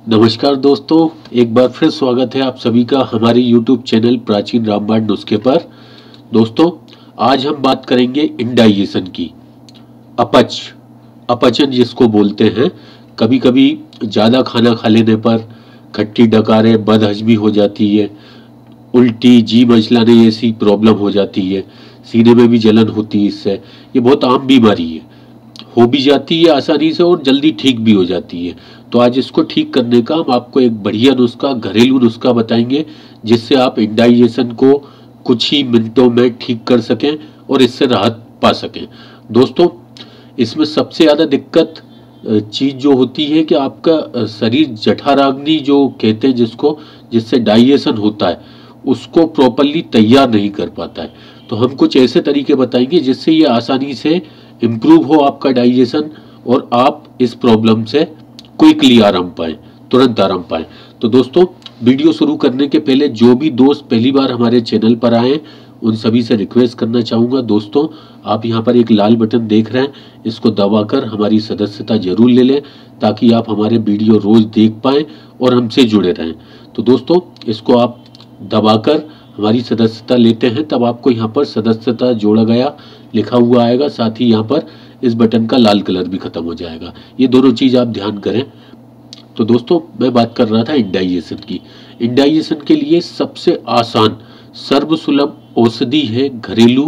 नमस्कार दोस्तों, एक बार फिर स्वागत है आप सभी का हमारे YouTube चैनल प्राचीन रामबाण नुस्खे पर। दोस्तों, आज हम बात करेंगे इंडाइजेशन की। अपचन जिसको बोलते हैं। कभी कभी ज़्यादा खाना खा लेने पर खट्टी डकारें, बदहजमी हो जाती है, उल्टी, जी मचलाने ऐसी प्रॉब्लम हो जाती है, सीने में भी जलन होती है। इससे ये बहुत आम बीमारी है, हो भी जाती है आसानी से और जल्दी ठीक भी हो जाती है। तो आज इसको ठीक करने का हम आपको एक बढ़िया नुस्खा, घरेलू नुस्खा बताएंगे, जिससे आप इंडाइजेशन को कुछ ही मिनटों में ठीक कर सकें और इससे राहत पा सकें। दोस्तों, इसमें सबसे ज़्यादा दिक्कत चीज़ जो होती है कि आपका शरीर जठराग्नि जो कहते हैं जिसको, जिससे डाइजेशन होता है, उसको प्रॉपरली तैयार नहीं कर पाता है। तो हम कुछ ऐसे तरीके बताएंगे जिससे ये आसानी से इम्प्रूव हो आपका डाइजेशन और आप इस प्रॉब्लम से क्विकली आराम पाएं, तुरंत आराम पाएं। तो दोस्तों, वीडियो शुरू करने के पहले जो भी दोस्त पहली बार हमारे चैनल पर आए, उन सभी से रिक्वेस्ट करना चाहूँगा। दोस्तों, आप यहाँ पर एक लाल बटन देख रहे हैं, इसको दबाकर हमारी सदस्यता जरूर ले लें, ताकि आप हमारे वीडियो रोज़ देख पाएँ और हमसे जुड़े रहें। तो दोस्तों, इसको आप दबाकर हमारी सदस्यता लेते हैं, तब आपको यहाँ पर सदस्यता जोड़ा गया लिखा हुआ आएगा, साथ ही यहाँ पर इस बटन का लाल कलर भी खत्म हो जाएगा। ये दोनों चीज़ आप ध्यान करें। तो दोस्तों, मैं बात कर रहा था इंडाइजेशन की। इंडाइजेशन के लिए सबसे आसान, सर्वसुलभ औषधि है घरेलू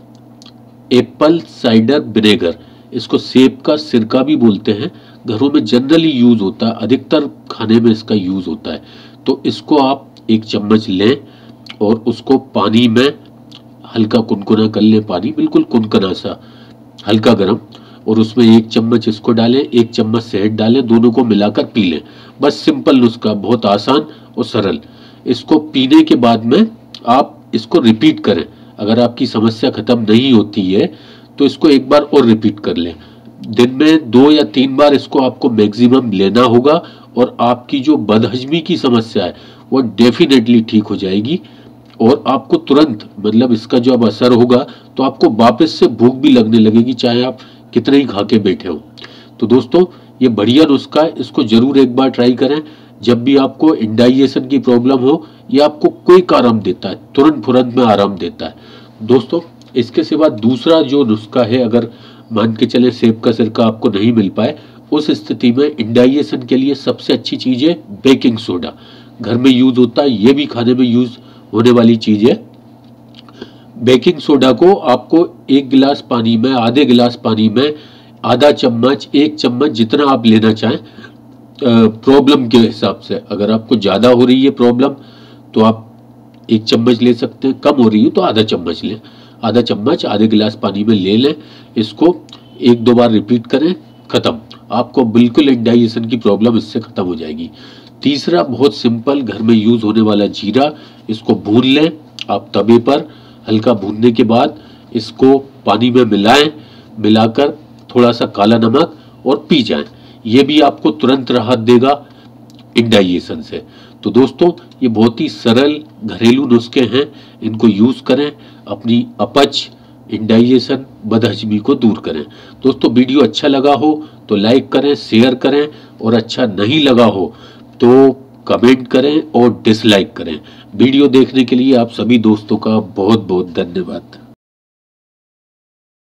एप्पल साइडर विनेगर। इसको सेब का सिरका भी बोलते हैं। घरों में जनरली यूज होता है, अधिकतर खाने में इसका यूज होता है। तो इसको आप एक चम्मच लें और उसको पानी में हल्का कुनकुना कर लें, पानी बिल्कुल कुनकुना सा, हल्का गर्म, और उसमें एक चम्मच इसको डालें, एक चम्मच शहद डालें, दोनों को मिलाकर पी लें। बस सिंपल नुस्खा, बहुत आसान और सरल। इसको पीने के बाद में आप इसको रिपीट करें। अगर आपकी समस्या खत्म नहीं होती है तो इसको एक बार और रिपीट कर लें। दिन में 2 या 3 बार इसको आपको मैक्सिमम लेना होगा और आपकी जो बदहजमी की समस्या है वो डेफिनेटली ठीक हो जाएगी। और आपको तुरंत, मतलब इसका जो अब असर होगा तो आपको वापस से भूख भी लगने लगेगी, चाहे आप कितने ही खा के बैठे हो। तो दोस्तों, ये बढ़िया नुस्खा है, इसको जरूर एक बार ट्राई करें। जब भी आपको इंडाइजेशन की प्रॉब्लम हो, ये आपको क्विक आराम देता है, तुरंत फुरंत में आराम देता है। दोस्तों, इसके सिवा दूसरा जो नुस्खा है, अगर मान के चले सेब का सिरका आपको नहीं मिल पाए, उस स्थिति में इंडाइजेशन के लिए सबसे अच्छी चीज़ है बेकिंग सोडा। घर में यूज होता है, ये भी खाने में यूज होने वाली चीज़ है। बेकिंग सोडा को आपको 1 गिलास पानी में, आधे गिलास पानी में आधा चम्मच, 1 चम्मच, जितना आप लेना चाहें प्रॉब्लम के हिसाब से। अगर आपको ज़्यादा हो रही है प्रॉब्लम तो आप 1 चम्मच ले सकते हैं, कम हो रही है तो आधा चम्मच लें। आधा चम्मच आधे गिलास पानी में ले लें, इसको 1-2 बार रिपीट करें, ख़त्म। आपको बिल्कुल इंडाइजेशन की प्रॉब्लम इससे ख़त्म हो जाएगी। तीसरा, बहुत सिंपल, घर में यूज़ होने वाला जीरा। इसको भून लें आप तवे पर, हल्का भूनने के बाद इसको पानी में मिलाएं, मिलाकर थोड़ा सा काला नमक और पी जाएं। ये भी आपको तुरंत राहत देगा इंडाइजेशन से। तो दोस्तों, ये बहुत ही सरल घरेलू नुस्खे हैं, इनको यूज़ करें, अपनी अपच, इंडाइजेशन, बदहजमी को दूर करें। दोस्तों, वीडियो अच्छा लगा हो तो लाइक करें, शेयर करें, और अच्छा नहीं लगा हो तो कमेंट करें और डिसलाइक करें। वीडियो देखने के लिए आप सभी दोस्तों का बहुत बहुत धन्यवाद।